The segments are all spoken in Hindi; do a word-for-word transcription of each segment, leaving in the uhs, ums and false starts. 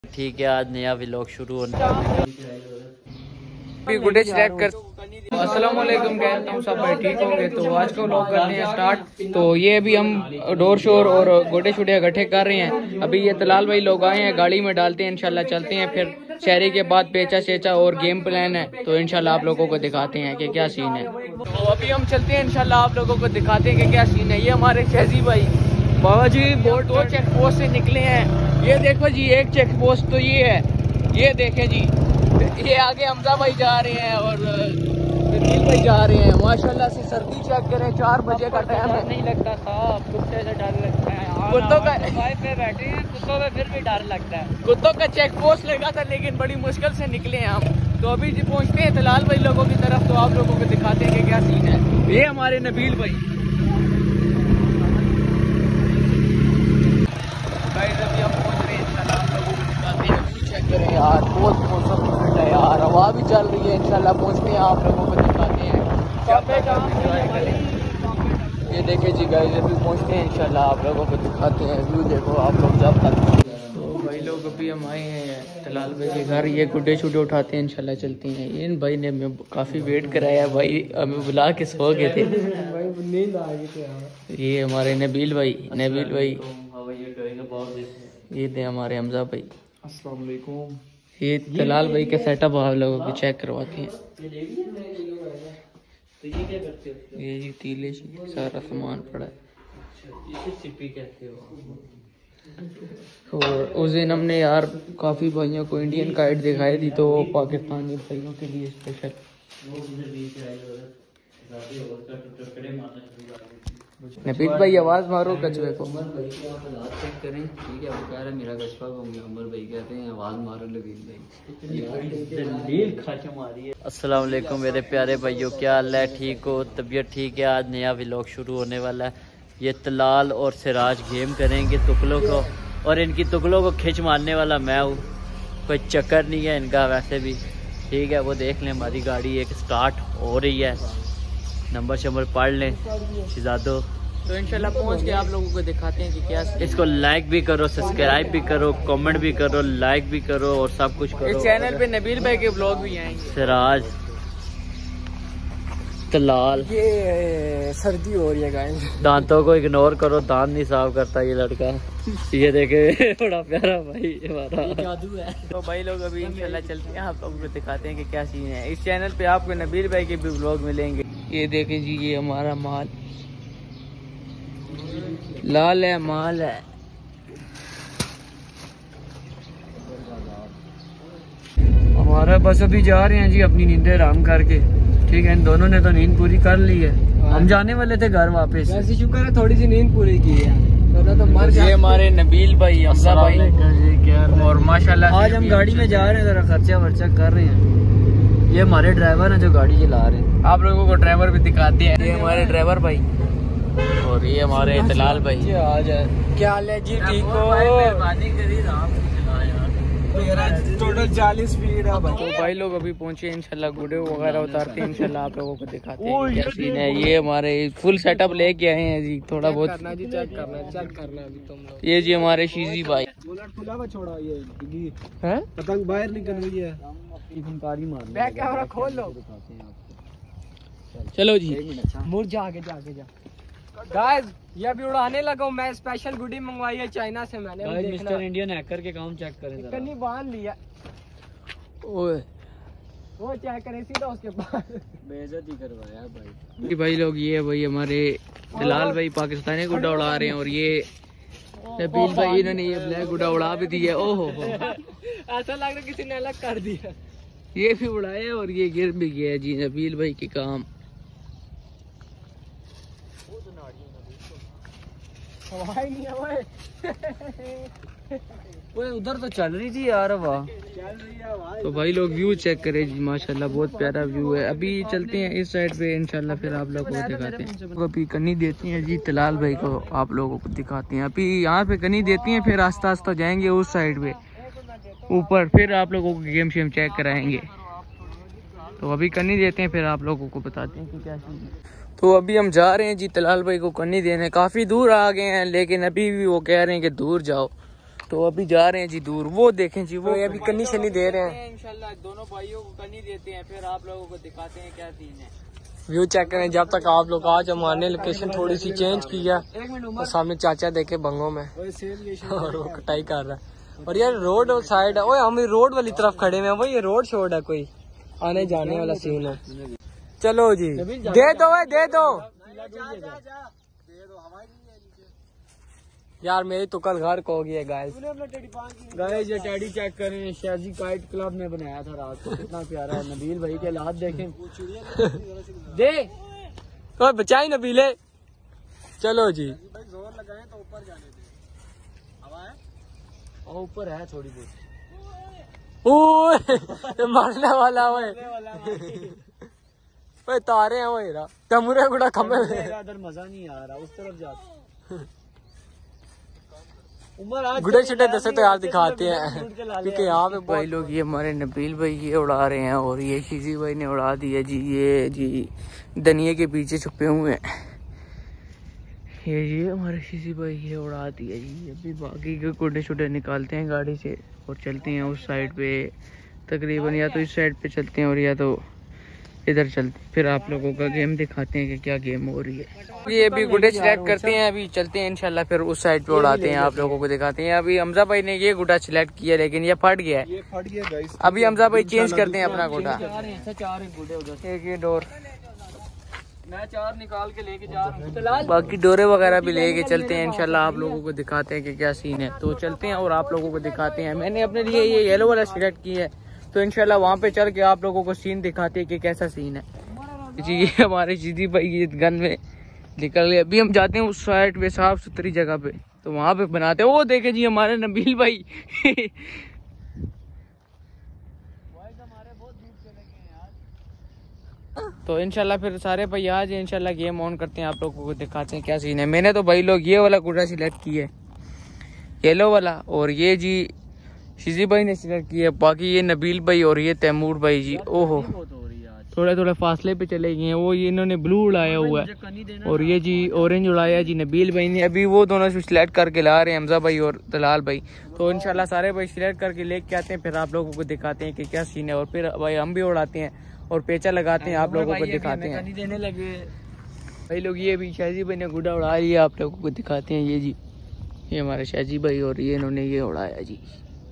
ठीक है, आज नया व्लॉग शुरू होने गुडेज चेक कर। अस्सलाम वालेकुम, कहता हूँ सब भाई ठीक होंगे। तो आज का व्लॉग करते हैं स्टार्ट। तो ये अभी हम डोर शोर और गोटे छोटे इकट्ठे कर रहे हैं। अभी ये तलाल भाई लोग आए हैं, गाड़ी में डालते हैं, इंशाल्लाह चलते हैं। फिर शहरी के बाद पेचा शेचा और गेम प्लान है, तो इंशाल्लाह आप लोगों को दिखाते हैं कि क्या सीन है। तो अभी हम चलते हैं, इंशाल्लाह आप लोगों को दिखाते हैं कि क्या सीन है। ये हमारे शहजी भाई बाबा जी बहुत दो चेक पोस्ट से निकले हैं। ये देखो जी, एक चेक पोस्ट तो ये है, ये देखें जी। ये आगे हमजा भाई जा रहे हैं और नबील भाई जा रहे हैं। माशाल्लाह से सर्दी चेक करें, चार बजे का टाइम है। नहीं लगता था, कुत्ते से डर लगता है। कुत्तों का बाइक पे बैठे हैं, कुत्तों में फिर भी डर लगता है। कुत्तों का चेक पोस्ट लगा था, लेकिन बड़ी मुश्किल से निकले हैं हम। तो अभी जी पहुंचते हैं तलाल भाई लोगों की तरफ, तो आप लोगों को दिखाते हैं कि क्या सीन है। ये हमारे नबील भाई अभी हम पहुंच रहे हैं, इंशाल्लाह आप लोगों को दिखाते हैं। चेक करें यार, बहुत मौसम ठंडा है यार, हवा भी चल रही है। इंशाल्लाह पहुंचते हैं, आप लोगों को दिखाते हैं। ये देखे जी गाइस, अभी पहुंचते हैं, इंशाल्लाह आप लोगों को दिखाते हैं। व्यू देखो आप लोग जब तक। तो भाई लोग अभी हम आए हैं तलाल भाई के घर। ये गुड्डे शुड्डे उठाते हैं, इंशाल्लाह चलते हैं। इन भाई ने हमें काफ़ी वेट कराया, भाई हमें बुला के सो गए थे। नींद आ गई थी। ये हमारे नबील भाई, नबील भाई ये थे हमारे हमजा भाई। अस्सलाम वालेकुम। ये तलाल भाई के सेटअप आप लोगों की चेक करवाते हैं। ये जी तीले सारा सामान पड़ा है। और उस दिन हमने यार काफ़ी भाइयों को इंडियन काइट दिखाई थी, तो वो पाकिस्तानी भाइयों के लिए स्पेशल। नबील भाई आवाज मारो कछुए को। चेक करें, ठीक है। वो कह रहे मेरा कछुआ को उमर भाई कहते हैं, आवाज मारो नबील भाई। अस्सलाम वालेकुम मेरे प्यारे भाइयों, क्या हाल है? ठीक हो? तबीयत ठीक है? आज नया व्लॉग शुरू होने वाला है। ये तलाल और सिराज गेम करेंगे तुकलों को, और इनकी तुकलों को खिंच मारने वाला मैं हूँ। कोई चक्कर नहीं है इनका वैसे भी, ठीक है। वो देख लें, हमारी गाड़ी एक स्टार्ट हो रही है। नंबर शंबर पढ़ लें शिजादो। तो इंशाल्लाह पहुंच के आप लोगों को दिखाते हैं कि क्या। इसको लाइक भी करो, सब्सक्राइब भी करो, कमेंट भी करो, लाइक भी करो और सब कुछ करो। इस चैनल पे नबील भाई के व्लॉग भी आएंगे। सिराज तलाल। ये सर्दी हो रही है गाइस, दांतों को इग्नोर करो, दांत नहीं साफ करता ये लड़का। ये देखे बड़ा प्यारा भाई हमारा, जादू है। तो भाई लोग अभी इंशाल्लाह चलते हैं, आप लोगों को दिखाते हैं कि क्या सीन है। इस चैनल पे आपको नबील भाई के भी व्लॉग मिलेंगे। ये देखें जी, ये हमारा माल लाल है, माल है। हमारा बस अभी जा रहे हैं जी अपनी नींदें आराम करके, ठीक है। इन दोनों ने तो नींद पूरी कर ली है, हम जाने वाले थे घर वापस। वैसे शुक्र है थोड़ी सी नींद पूरी की है, तो मर जाए। ये हमारे नबील भाई, हमजा भाई, और माशाल्लाह आज हम गाड़ी में जा रहे हैं, जरा खर्चा वर्चा कर रहे हैं। ये हमारे ड्राइवर हैं जो गाड़ी चला रहे हैं। आप लोगों को ड्राइवर भी दिखाते हैं। ये हमारे ड्राइवर भाई, और ये हमारे तलाल भाई। आ जाए, क्या हाल है जी? ठीक हो? मेहरबानी करी, टोटल चालीस स्पीड है। तो भाई लोग अभी पहुंचे, इंशाल्लाह गुडे वगैरह उतारते हैं, इंशाल्लाह आप लोगों को दिखाते हैं क्या सीन है। ये हमारे फुल सेटअप लेके आए हैं जी, थोड़ा बहुत करना जी, चेक करना चेक करना अभी तुम लोग। ये जी हमारे शीजी भाई। छोड़ा ये है, पतंग बाहर निकल रही है, बैक कैमरा खोल लो। चलो जी, मुड़ जा आगे जा आगे जा। गाइस ये अभी उड़ाने लगा हूँ मैं, स्पेशल गुडी मंगवाई है चाइना से मैंने। गाइस मिस्टर इंडियन हैकर के काम चेक करें जरा। कन्नी बांध लिया, ओए वो चेक करें सीधा उसके पास। बेइज्जती करवाया भाई। भाई लोग ये भाई हमारे दलाल भाई पाकिस्तानी गुड्डा उड़ा रहे हैं, और ये नबील भाई इन्होंने ये ब्लैक गुड्डा उड़ा भी दिया। ओहो ऐसा लग रहा किसी ने अलग कर दिया। ये भी उड़ाया और ये गिर भी गया जी, नबील भाई के काम। वो उधर तो चल रही थी यार वाह। तो भाई लोग व्यू चेक करें जी, माशाल्लाह बहुत प्यारा व्यू है। अभी चलते हैं इस साइड पे, इंशाल्लाह फिर आप लोगों को दिखाते हैं। अभी कनी देती हैं जी तलाल भाई को, आप लोगों को दिखाते हैं। अभी यहाँ पे कनी देती हैं, फिर आस्ता आस्ता जाएंगे उस साइड पे ऊपर, फिर आप लोगों को गेम शेम चेक कराएंगे। तो अभी कनी देते हैं, फिर आप लोगों को बताते हैं कि क्या चीज़ है। तो अभी हम जा रहे हैं जी तलाल भाई को कन्नी देने। काफ़ी दूर आ गए हैं, लेकिन अभी भी वो कह रहे हैं कि दूर जाओ। तो अभी जा रहे हैं जी दूर, वो देखें जी वो अभी कन्नी शनी दे रहे हैं। इंशाल्लाह दोनों भाइयों को कन्नी देते हैं, फिर आप लोगों को दिखाते हैं क्या सीन है। व्यू चेक करें जब तक आप लोग। आज हमारे लोकेशन थोड़ी सी चेंज की है, तो सामने चाचा देखे बंगों में और वो कटाई कर रहा है। और यार रोड साइड है, ओए हम रोड वाली तरफ खड़े हुए हैं, वो ये रोड शोड है, कोई आने जाने वाला सीन है। चलो जी दे दो है, दे दो यार, मेरी तुकल घर को हो गई है गाइस। गाइस ये टेडी चेक करें, शाजी काइट क्लब में बनाया था रात को, कितना प्यारा है। नबील भाई के हाथ देखें दे तो बचाई नबीले। चलो जी जोर लगाएं तो ऊपर जाने दे, हवा है और ऊपर है थोड़ी बहुत। ओए मारने वाला ओए ओए तारे हैं वो हीरा तमुरे गुड़ा खम्बे में। इधर मजा नहीं आ रहा, उस तरफ जा गुड़े छुटे दसे तो यार दिखाते हैं, क्योंकि यहाँ पे भाई लोग ये हमारे नबील भाई ये उड़ा रहे हैं और ये शीजी भाई ने उड़ा दिया जी। ये जी धनिया के पीछे छुपे हुए हैं, ये ये हमारे शीजी भाई ये उड़ा दिया जी। अभी बाकी के गुड्डे छुटे निकालते हैं गाड़ी से और चलते हैं उस साइड पे, तकरीबन या तो इस साइड पे चलते हैं और या तो इधर चलते, फिर आप लोगों का गेम दिखाते हैं कि क्या गेम हो रही है। ये अभी गुड्डे सिलेक्ट करते हैं, अभी चलते हैं इंशाल्लाह, फिर उस साइड पे उड़ाते हैं, आप लोगों को दिखाते हैं। अभी हमजा भाई ने ये गुड्डा सिलेक्ट किया लेकिन ये फट गया है, अभी हमजा भाई चेंज करते हैं अपना गुड्डा। एक ये डोर मैं चार निकाल के लेके जा रहा हूँ, बाकी डोरे वगैरह भी लेके चलते हैं इंशाल्लाह, आप लोगों को दिखाते हैं कि क्या सीन है। तो चलते हैं और आप लोगों को दिखाते हैं। मैंने अपने लिए ये येलो वाला सिलेक्ट किया है, तो इंशाल्लाह वहाँ पे चल के आप लोगों को सीन दिखाते हैं कि कैसा सीन है जी। ये हमारे जीदी भाई ये गन में निकल गए। अभी हम जाते हैं उस साइड पे साफ सुथरी जगह पे, तो वहाँ पे बनाते हैं। वो देखे जी हमारे नबील भाई तो इंशाल्लाह फिर सारे भाई आज इंशाल्लाह गेम ऑन करते हैं, आप लोगों को दिखाते हैं क्या सीन है। मैंने तो भाई लोग ये वाला गुड्डा सिलेक्ट किया है, येलो वाला, और ये जी शिजी भाई ने सिलेक्ट किया, बाकी ये नबील भाई और ये तैमूर भाई जी। ओहो थोड़े थोड़े फासले पे चले गए हैं। वो ये इन्होंने ब्लू उड़ाया हुआ है और ये जी ऑरेंज उड़ाया जी नबील भाई ने। अभी वो दोनों सिलेक्ट करके ला रहे हैं हमजा भाई और तलाल भाई। तो इंशाल्लाह सारे भाई सिलेक्ट करके लेके आते हैं, फिर आप लोगों को दिखाते हैं कि क्या सीन है। और फिर भाई हम भी उड़ाते हैं और पेचा लगाते हैं, आप लोगों को दिखाते हैं। देने लगे भाई लोग, ये भी शाहजी भाई ने गुड्डा उड़ा लिया, आप लोगों को दिखाते हैं। ये जी ये हमारे शाहजी भाई और ये इन्होंने ये उड़ाया जी।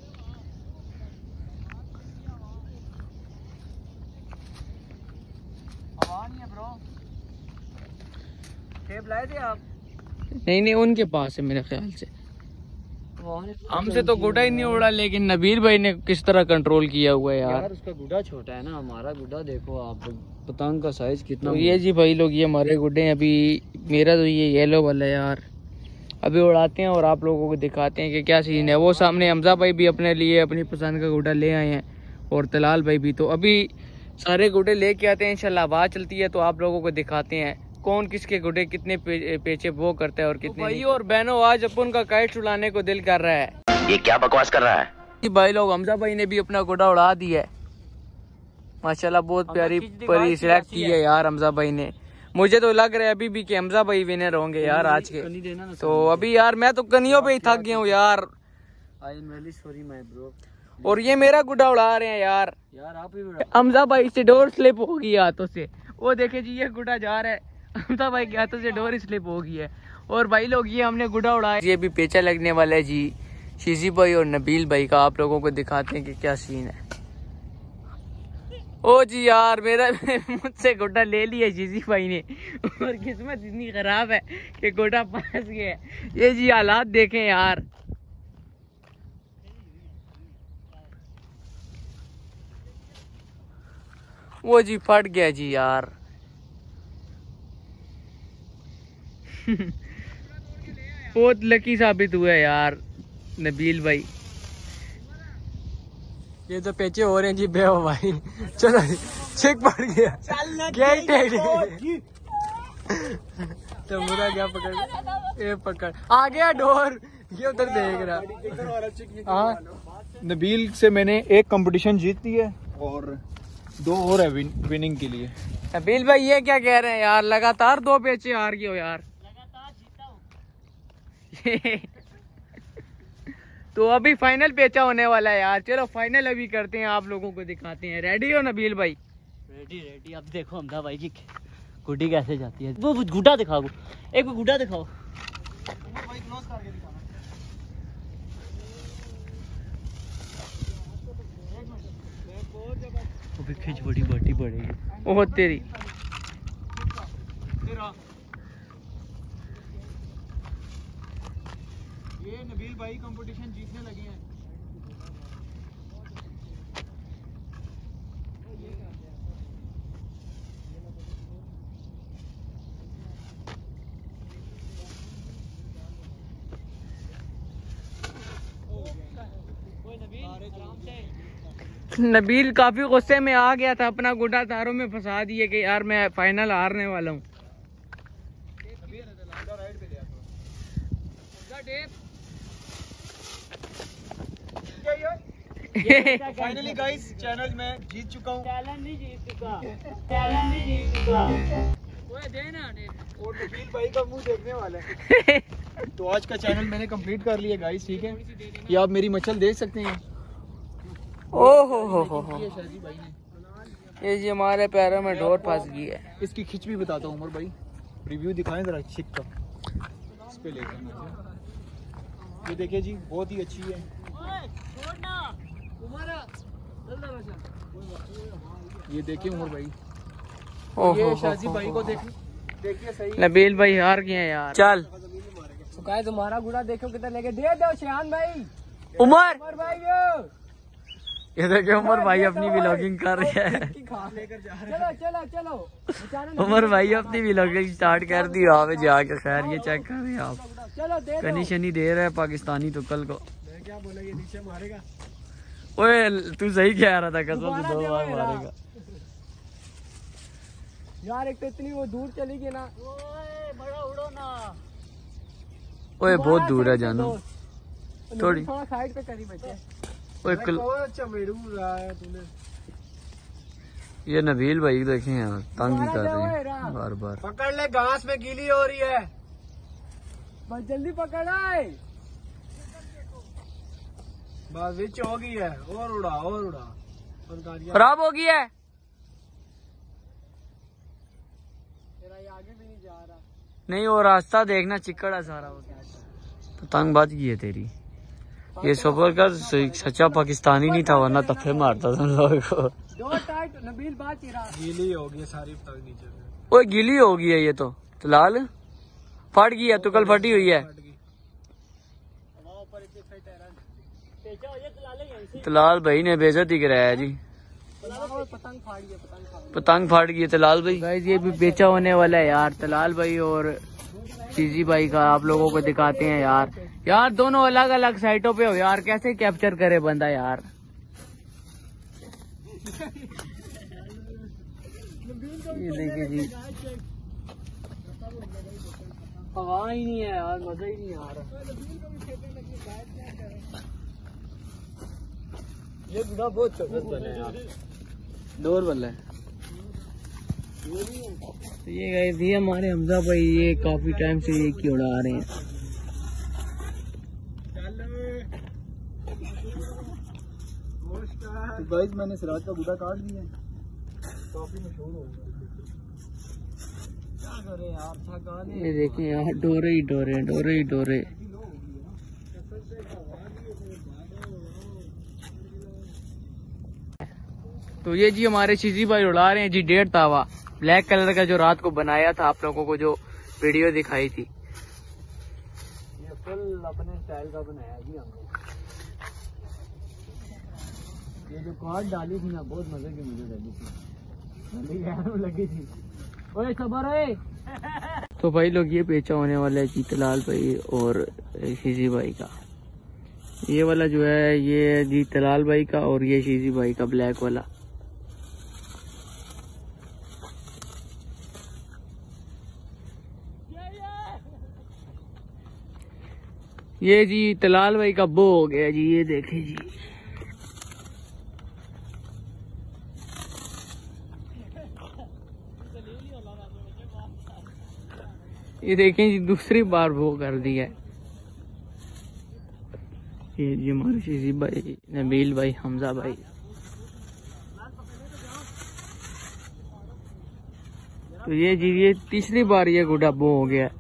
लाए थे आप? नहीं नहीं उनके पास है मेरे ख्याल से, हमसे तो गुड्डा ही नहीं उड़ा, लेकिन नबील भाई ने किस तरह कंट्रोल किया हुआ है यार। यार उसका गुड्डा छोटा है ना, हमारा गुड्डा देखो आप, पतंग का साइज कितना। तो ये जी भाई लोग ये हमारे गुड्डे हैं। अभी मेरा तो ये येलो वाला है यार, अभी उड़ाते हैं और आप लोगों को दिखाते हैं कि क्या सीन है। वो सामने हमजा भाई भी अपने लिए अपनी पसंद का गुड्डा ले आए हैं और तलाल भाई भी। तो अभी सारे गुड्डे लेके आते हैं इंशाल्लाह, आवाज चलती है तो आप लोगों को दिखाते हैं कौन किसके गुड्डे कितने पे, पेचे वो करता है और कितने। भाई और बहनों आज अपन का काइट उड़ाने को दिल कर रहा है। ये क्या बकवास कर रहा है भाई लोग। हमजा भाई ने भी अपना गुड्डा उड़ा दिया है माशाल्लाह, बहुत प्यारी परी सिलेक्ट की है यार हमजा भाई ने। मुझे तो लग रहा है अभी भी कि हमजा भाई विनर होंगे यार आज के। तो अभी यार मैं तो कनियों पे ही थक गया हूँ यार। Sorry my bro. और ये मेरा गुड्डा उड़ा रहे हैं यार यार आप ही हमजा भाई से डोर स्लिप हो गई हाथों से। वो देखे जी ये गुड्डा जा रहा है, हमजा भाई के हाथों से डोर स्लिप हो गई है। और भाई लोग ये हमने गुड्डा उड़ाया। ये भी पेचा लगने वाला है जी शिजी भाई और नबील भाई का, आप लोगों को दिखाते हैं कि क्या सीन है। ओ जी यार मेरा मुझसे गुड्डा ले लिया शिजी भाई ने, और किस्मत इतनी खराब है कि गुड्डा फंस गया है। ये जी हालात देखें यार। वो जी फट गया जी यार बहुत लकी साबित हुआ है यार नबील भाई। ये तो पेचे हो रहे हैं जी बेहो भाई। चलो चेक पड़ गया तो मुरा क्या पकड़, ये पकड़ आ गया डोर, ये उधर देख रहा। हाँ नबील से मैंने एक कंपटीशन जीत ली है और दो और है विन, विनिंग के लिए। नबील भाई ये क्या कह रहे हैं यार, लगातार दो पेचे हार गए हो यार। लगातार जीता हूं। तो अभी फाइनल पेचा होने वाला है यार। चलो फाइनल अभी करते हैं, आप लोगों को दिखाते हैं। रेडी हो नबील भाई? Ready ready. अब देखो हमदा भाई की गुड्डी कैसे जाती है। वो गुड्डा दिखाओ, एक वो गुड्डा दिखाओ। वो खिंच बड़ी बड़ी पड़ेगी। ओह तेरी। ये नबील भाई कंपटीशन जीतने लगे हैं। नबील काफी गुस्से में आ गया था, अपना गुड्डा तारों में फंसा दिए कि यार मैं फाइनल हारने वाला हूँ। फाइनली गाइस चैनल में जीत चुका हूँ। चैलेंज नहीं जीत चुका, चैलेंज नहीं जीत चुका। और नबील भाई का मुंह देखने वाला है। तो आज का चैनल मैंने कंप्लीट कर लिया गाइस, ठीक है। ये आप मेरी मचल देख सकते हैं। ओहो हो हो हो। ये शादी भाई ने ये जी हमारे पैरों में डोर फंस गई है। इसकी खिंच भी बताता हूँ उमर भाई, रिव्यू दिखाएं जरा छिक का। इस पे लेकर ये देखिए जी, बहुत ही अच्छी है। ये देखिए उमर भाई, ये शादी भाई को देख देखिए सही। नबील भाई हार गए यार। चल सुकाए तुम्हारा गुड़ा देखो कितना लेके दे दो शान भाई। उमर उमर भाई यो ये देखिए उमर भाई अपनी व्लॉगिंग कर रहे हैं। चलो चलो चलो उमर भाई अपनी व्लॉगिंग स्टार्ट कर दी वहाँ जाके। खैर ये चेक कर रहे हैं आप, चलो दे कनी शनी दे रहा है पाकिस्तानी तुक्कल को। मैं क्या बोला, ये नीचे मारेगा। ओए तू सही कह रहा था, कसम से दो बार मारेगा यार। एक तो इतनी वो दूर चली गई ना। ओए बड़ा उड़ो ना। ओए बहुत दूर है जानू, थोड़ी। थोड़ा साइड पे करी बच्चे। ओए कल अच्छा मेरू रहा है तूने। ये नबील भाई देखे हैं तंग ही कर रहे हैं बार बार। पकड़ ले, घास में गीली हो रही है। बस जल्दी पकड़ आए। बस विच हो गई है। और उड़ा और उड़ा। खराब हो गई है। तेरा ये आगे भी नहीं जा रहा। नहीं वो रास्ता देखना चिक्कड़ है सारा। पतंग बाज गई है तेरी। ये सफर का सच्चा पाकिस्तानी नहीं था, वरना तफे मारता था लोगों को। दो टाइट नबील बात ही रहा। गीली हो गई सारी पतंग नीचे। ओए गीली हो गई है ये तो। तलाल फट गई है, तो कल फटी हुई है। तलाल भाई ने बेइज्जती कराया जी। पतंग फाड़ी है, पतंग फाड़ी। पतंग फाट गई है तलाल भाई। गाइस ये भी बेचा होने वाला है यार। तलाल भाई और चीजी भाई का आप लोगों को दिखाते हैं यार। यार दोनों अलग अलग साइटों पे हो यार, कैसे कैप्चर करे बंदा यार। ये देखिए जी, हवा ही नहीं है यार, मजा ही नहीं आ रहा। ये गुड़ा बहुत चौकस बने यार। डोर वाला है ये। गए थी हमारे हमजा भाई, ये काफी टाइम से ये की उड़ा रहे हैं। गाइस मैंने सिराज का गुदा काट दिया, काफी मशहूर हो गया। क्या करे यार, थका दे। ये देखिए यार, डोरे ही डोरे डोरे ही डोरे। तो ये जी हमारे चीजी भाई उड़ा रहे हैं जी डेढ़ तावा ब्लैक कलर का, जो रात को बनाया था आप लोगों को जो वीडियो दिखाई थी। ये फुल अपने स्टाइल का बनाया जी हमने। ये जो कार्ड डाली थी ना, बहुत मजे की मुझे लगी थी, लगी थी। ओए खबर है। तो भाई लोग ये बेचा होने वाला है जीतलाल भाई और शीजी भाई का। ये वाला जो है ये जीतलाल भाई का और ये शीजी भाई का ब्लैक वाला। ये जी तलाल भाई का बो हो गया जी, ये देखे जी। ये देखें जी, दूसरी बार वो कर दिया है। ये जी हमारे शिजीब भाई, नबील भाई, हमजा भाई। तो ये जी ये तीसरी बार ये गुड्डा बो हो गया।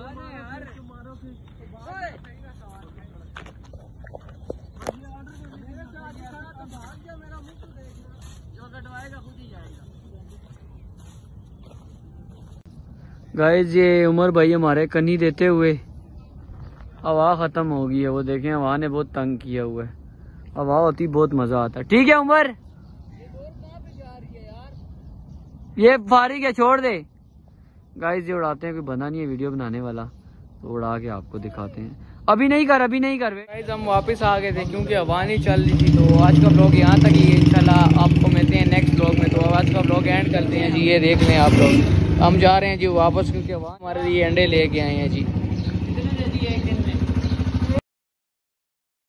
गाइस ये उमर भाई हमारे कन्नी देते हुए हवा खत्म हो गई है। वो देखें हवा ने बहुत तंग किया हुआ है। हवा होती बहुत मजा आता है। ठीक है उमर, ये फारिग है, छोड़ दे। गाइस ये उड़ाते हैं, कोई बंदा नहीं है वीडियो बनाने वाला, तो उड़ा के आपको दिखाते हैं। अभी नहीं कर, अभी नहीं कर। गाइस हम वापस आ गए थे क्योंकि हवा नहीं चल रही थी। तो आज का ब्लॉग यहाँ तक ही है। इंशाल्लाह आपको मिलते हैं नेक्स्ट ब्लॉग में। तो आज का ब्लॉग एंड करते हैं जी। ये देख लें आप लोग, हम जा रहे हैं जी वापस क्योंकि हवा हमारे लिए अंडे लेके आए हैं जी।